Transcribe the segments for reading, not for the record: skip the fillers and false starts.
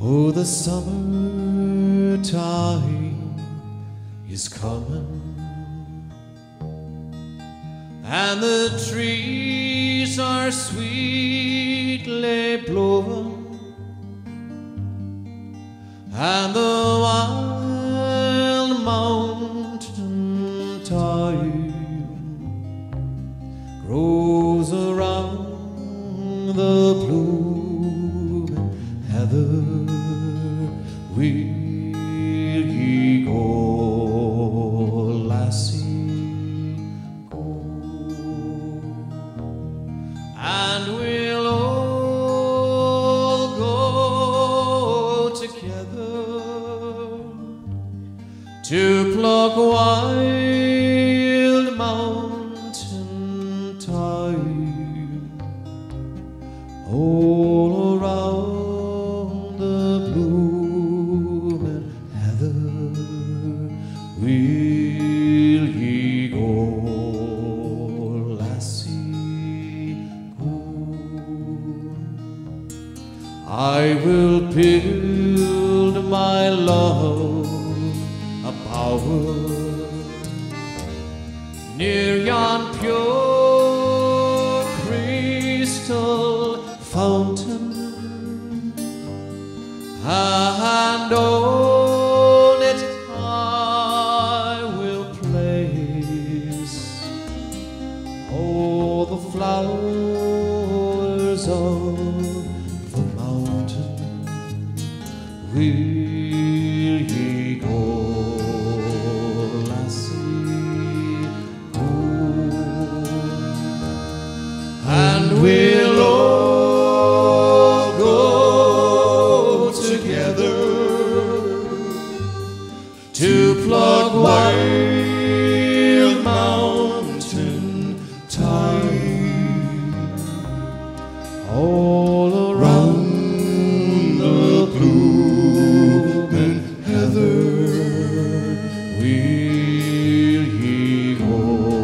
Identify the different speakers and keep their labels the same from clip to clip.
Speaker 1: Oh, the summertime is coming, and the trees are sweetly blowing, and the wild mountain thyme grows around the blooming heather. Will ye go, lassie, go? And we'll all go together to pluck wild mountain thyme all around the blooming heather. Will ye go, lassie, go? I will build my love a bower near yon pure crystal fountain, and on it I will place all the flowers of the mountain. Will ye go, lassie, go? And we'll all go together to pluck wild mountain thyme all around the blooming heather. Will ye go,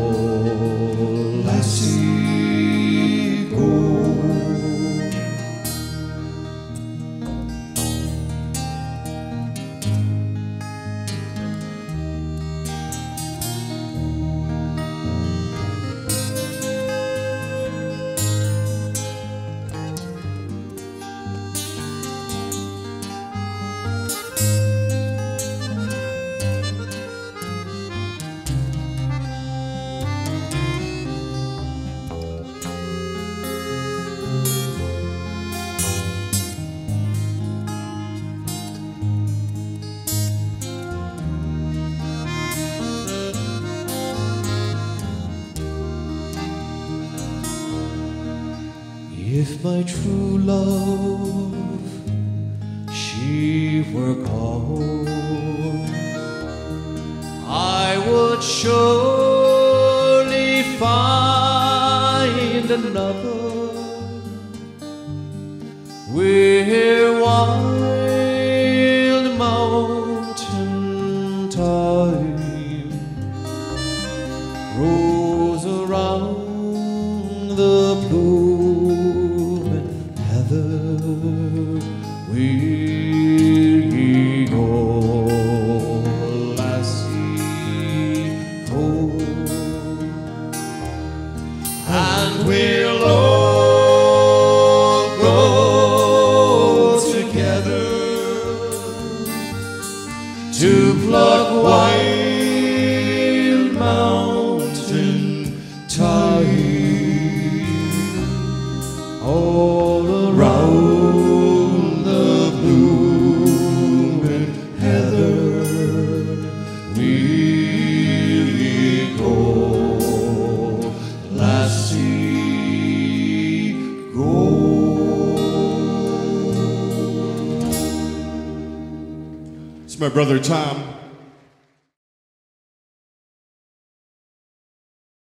Speaker 1: lassie, go? If my true love, she were gone, I would surely find another where wild mountain thyme grows around the blooming heather. Will ye go, lassie, go? And we'll all go together to pluck wild mountain thyme all around the blooming heather. Will ye go, lassie, go?
Speaker 2: It's my brother Tom.